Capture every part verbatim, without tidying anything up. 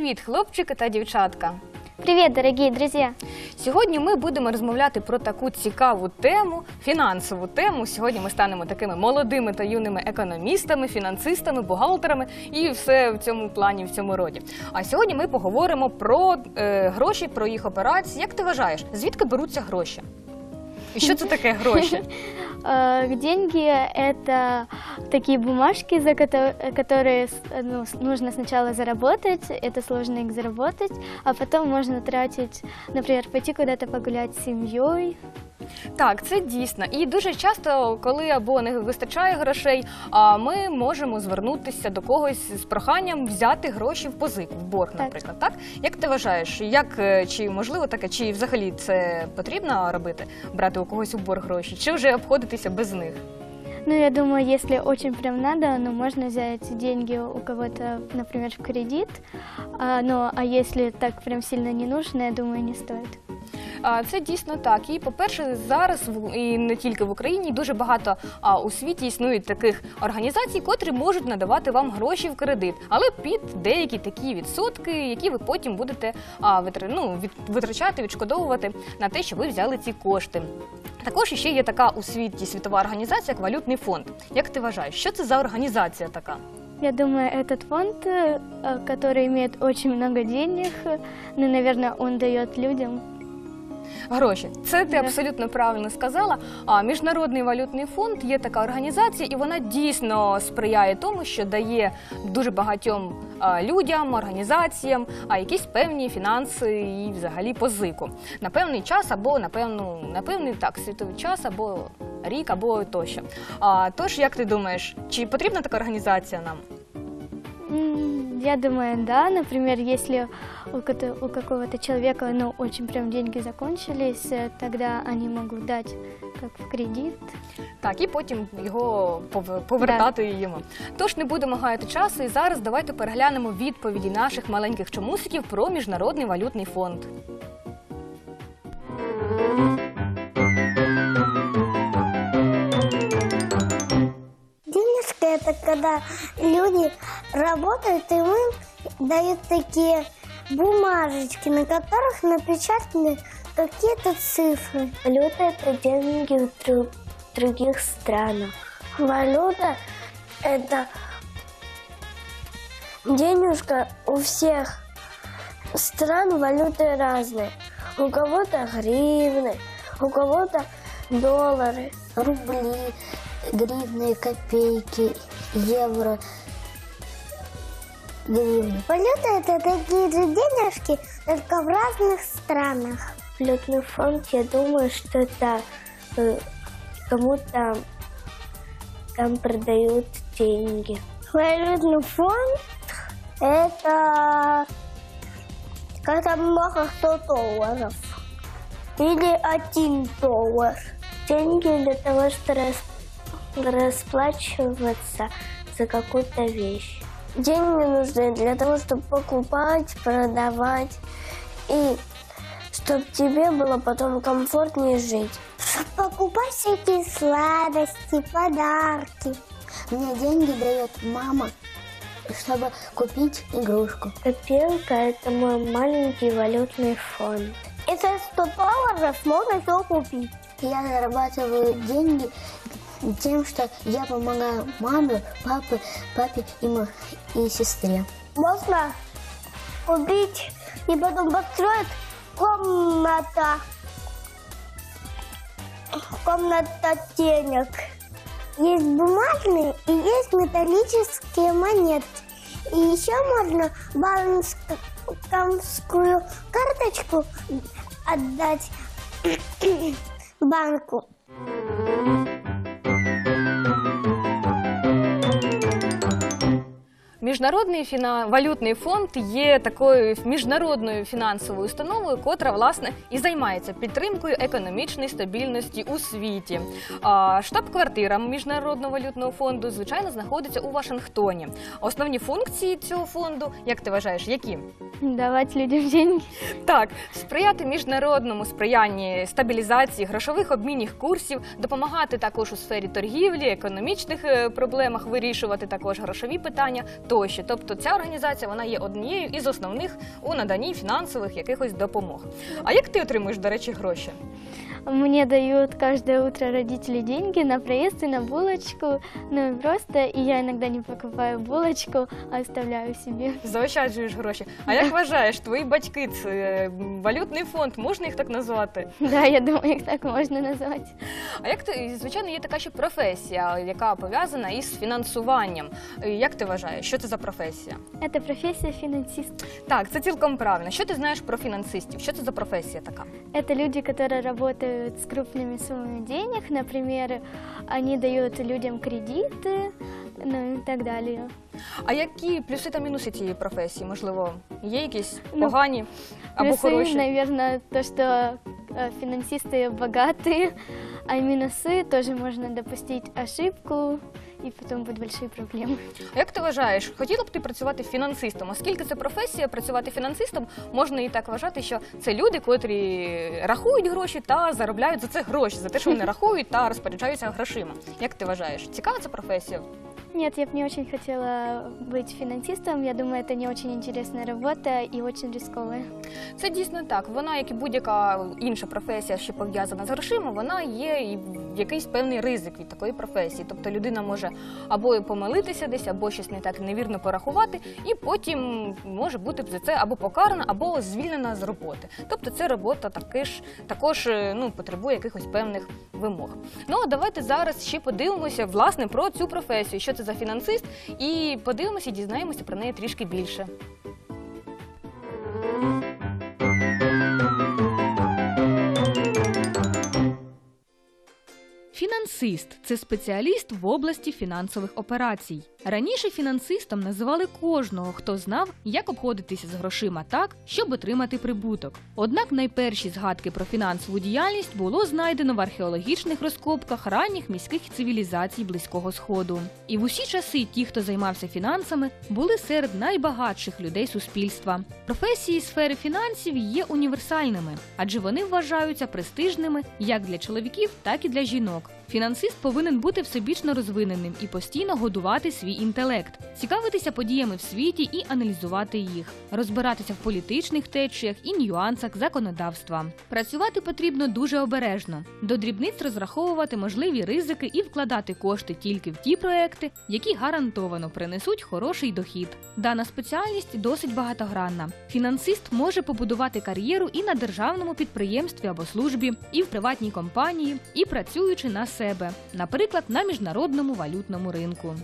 Привіт, хлопчики та дівчатка! Привет, дорогие друзья! Сьогодні ми будемо розмовляти про таку цікаву тему, фінансову тему. Сьогодні ми станемо такими молодими та юними економістами, фінансистами, бухгалтерами і все в цьому плані, в цьому роді. А сьогодні ми поговоримо про е, гроші, про їх операції. Як ти вважаєш, звідки беруться гроші? І що це таке гроші? Деньги – это такие бумажки, за которые ну, нужно сначала заработать, это сложно их заработать, а потом можно тратить, например, пойти куда-то погулять с семьей. Так, це дійсно. І дуже часто, коли або не вистачає грошей, ми можемо звернутися до когось з проханням взяти гроші в позику, в борг, наприклад. Так? Як ти вважаєш, як, чи можливо таке, чи взагалі це потрібно робити, брати у когось у борг гроші, чи вже обходитися без них? Ну, я думаю, если очень прям надо, ну, можно взять деньги у кого-то, например, в кредит, а, ну, а если так прям сильно не нужно, я думаю, не стоит. Це дійсно так. І, по-перше, зараз, і не тільки в Україні, дуже багато а, у світі існують таких організацій, котрі можуть надавати вам гроші в кредит, але під деякі такі відсотки, які ви потім будете а, витр... ну, від... витрачати, відшкодовувати на те, що ви взяли ці кошти. Також ще є така у світі світова організація, як Валютний фонд. Як ти вважаєш, що це за організація така? Я думаю, этот фонд, который имеет очень много денег, ну, наверное, он дает людям гроші. Це ти абсолютно правильно сказала. А Міжнародний валютний фонд є така організація, і вона дійсно сприяє тому, що дає дуже багатьом людям, організаціям якісь певні фінанси і взагалі позику. На певний час або на, певну, на певний так, світовий час, або рік, або тощо. А, тож, як ти думаєш, чи потрібна така організація нам? Я думаю, да. Например, если у какого-то человека, ну, очень прям деньги закончились, тогда они могут дать как в кредит. Так, і потім його повертати да. йому. Тож не будемо гаяти часу, і зараз давайте переглянемо відповіді наших маленьких чомусиків про Міжнародний валютний фонд. Это когда люди работают, и им дают такие бумажечки, на которых напечатаны какие-то цифры. Валюта – это деньги в других странах. Валюта – это денежка у всех стран, валюты разные. У кого-то гривны, у кого-то доллары, рубли, гривны, копейки, евро, гривны. Валюта – это такие же денежки, только в разных странах. Валютный фонд, я думаю, что это э, кому-то там продают деньги. Валютный фонд – это когда много сто долларов или один доллар. Деньги для того, чтобы расплачиваться за какую-то вещь. Деньги нужны для того, чтобы покупать, продавать и чтобы тебе было потом комфортнее жить. Чтобы покупать всякие сладости, подарки. Мне деньги дает мама, чтобы купить игрушку. Копилка – это мой маленький валютный фонд. И за сто долларов можно все купить. Я зарабатываю деньги тем, что я помогаю маме, папе, папе и, и сестре. Можно купить и потом построить комната. Комната денег. Есть бумажные и есть металлические монетки. И еще можно банковскую карточку отдать банку. Міжнародний фіна... валютний фонд є такою міжнародною фінансовою установою, котра, власне, і займається підтримкою економічної стабільності у світі. А штаб-квартира Міжнародного валютного фонду, звичайно, знаходиться у Вашингтоні. Основні функції цього фонду, як ти вважаєш, які? Давати людям деньги. Так, сприяти міжнародному сприянні стабілізації грошових обмінних курсів, допомагати також у сфері торгівлі, економічних проблемах, вирішувати також грошові питання тощо. Тобто ця організація вона є однією із основних у наданні фінансових якихось допомог. А як ти отримуєш, до речі, гроші? Мне дают каждое утро родители деньги на проезд и на булочку. Ну и просто, и я иногда не покупаю булочку, а оставляю себе. Заощаджуєш гроші. А як вважаєш, твої батьки – це валютний фонд, можна їх так назвати? Да, я думаю, их так можно назвать. А як ти, звичайно, є така ще професія, яка пов'язана із фінансуванням. Як ти вважаєш, що це за професія? Это профессия финансист. Так, це цілком правильно. Що ти знаєш про фінансистів? Що це за професія така? Это люди, которые работают с крупными суммами денег. Например, они дают людям кредиты, ну и так далее. А які плюси та мінуси цієї професії? Можливо, є якісь Ну, погані або Плюсы, хороші? наверное, то, что э, финансисты богатые, а минусы тоже можно допустить ошибку, и потом будут большие проблемы. А як ти вважаєш, хотіла б ти працювати фінансистом? Оскільки це професія, працювати фінансистом, можна і так вважати, що це люди, котрі рахують гроші та заробляють за це гроші, за те, що вони рахують та розпоряджаються грошима. Як ти вважаєш, цікава ця професія? Нет, я бы не очень хотела быть финансистом. Я думаю, это не очень интересная работа и очень рисковая. Це дійсно так. Вона, як і будь-яка інша професія, що пов'язана з грошима, вона є і якийсь певний ризик від такої професії. Тобто людина може або помилитися десь, або щось не так невірно порахувати, і потім може бути за це або покарана, або звільнена з роботи. Тобто ця робота таки ж, також ну, потребує якихось певних вимог. Ну, а давайте зараз ще подивимося, власне, про цю професію, що це за фінансист, і подивимося і дізнаємося про неї трішки більше. Фінансист – це спеціаліст в області фінансових операцій. Раніше фінансистом називали кожного, хто знав, як обходитися з грошима так, щоб отримати прибуток. Однак найперші згадки про фінансову діяльність було знайдено в археологічних розкопках ранніх міських цивілізацій Близького Сходу. І в усі часи ті, хто займався фінансами, були серед найбагатших людей суспільства. Професії сфери фінансів є універсальними, адже вони вважаються престижними як для чоловіків, так і для жінок. Фінансист повинен бути всебічно розвиненим і постійно годувати свій інтелект, цікавитися подіями в світі і аналізувати їх, розбиратися в політичних течіях і нюансах законодавства. Працювати потрібно дуже обережно, до дрібниць розраховувати можливі ризики і вкладати кошти тільки в ті проекти, які гарантовано принесуть хороший дохід. Дана спеціальність досить багатогранна. Фінансист може побудувати кар'єру і на державному підприємстві або службі, і в приватній компанії, і працюючи на себе, наприклад, на міжнародному валютному ринку.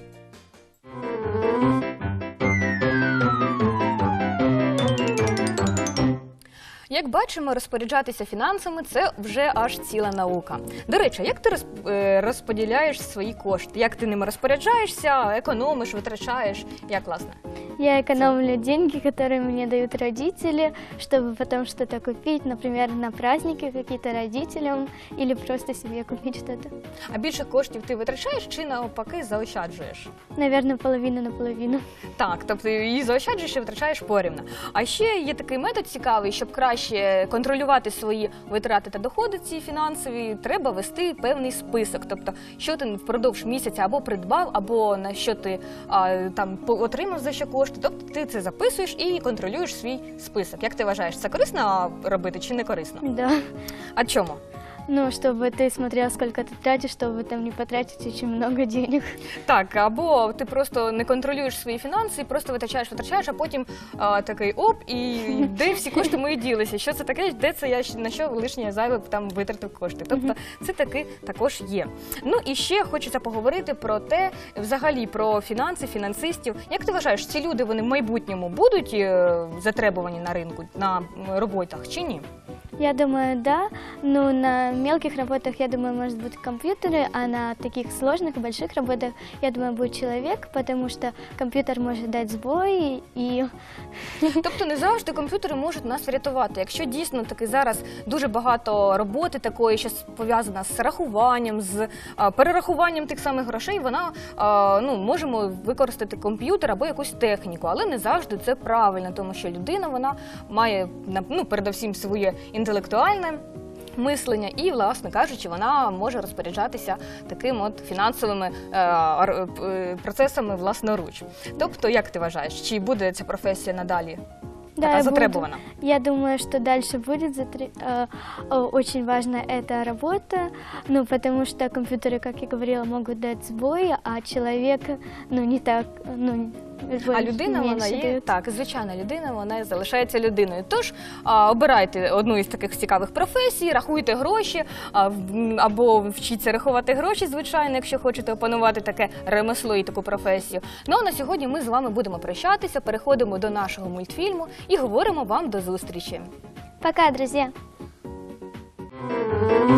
Як бачимо, розпоряджатися фінансами – це вже аж ціла наука. До речі, як ти розподіляєш свої кошти? Як ти ними розпоряджаєшся, економиш, витрачаєш? Як, власне? Я экономлю деньги, которые мне дают родители, чтобы потом что-то купить, например, на праздники какие-то родителям или просто себе купить что-то. А більше коштів ти витрачаєш чи навпаки заощаджуєш? Наверное, половину на половину. Так, тобто і заощаджуєш, і витрачаєш порівну. А ще є такий метод цікавий, щоб краще контролювати свої витрати та доходи ці фінансові, треба вести певний список. Тобто, що ти впродовж місяця або придбав, або на що ти а, там отримав за що кошти. Тобто ти це записуєш і контролюєш свій список. Як ти вважаєш, це корисно робити чи не корисно? Да. А чому? Ну, чтобы ты смотрел, сколько ты тратишь, чтобы там не потратить очень много денег. Так, або ти просто не контролюєш свої фінанси, просто витрачаєш, витрачаєш, а потім а, такий оп, і де всі кошти мої ділися? Що це таке? Де це я на що лишнє зайве там витратив кошти? Тобто це таки також є. Ну і ще хочеться поговорити про те, взагалі про фінанси, фінансистів. Як ти вважаєш, ці люди вони в майбутньому будуть затребувані на ринку, на роботах чи ні? Я думаю, да. Ну, на мелких работах, я думаю, может быть компьютеры, а на таких сложных и больших работах, я думаю, будет человек, потому что компьютер может дать сбой и... Тобто не завжди комп'ютери можуть нас врятувати. Якщо дійсно таки зараз дуже багато роботи такої, що пов'язана з рахуванням, з а, перерахуванням тих самих грошей, вона, а, ну, можемо використати комп'ютер або якусь техніку, але не завжди це правильно, тому що людина, вона має, ну, передусім своє інтелектуальне мислення, і, власне кажучи, вона може розпоряджатися такими от фінансовими е, е, процесами власноруч. Тобто, як ти вважаєш, чи буде ця професія надалі така я затребована? буду- я думаю, что дальше будет затре- э, э, очень важна эта работа, ну, потому что компьютеры, как я говорила, могут дать сбой, а человек, ну, не так, ну, сбой А людина, вона меньше є, дает. так, звичайна людина, вона залишається людиною. Тож а, обирайте одну із таких цікавих професій, рахуйте гроші, а, в- або вчіться рахувати гроші, звичайно, якщо хочете опанувати таке ремесло і таку професію. Ну а на сьогодні ми з вами будемо прощатися, переходимо до нашого мультфільму і говоримо вам до зустрічі. Пока, друзья!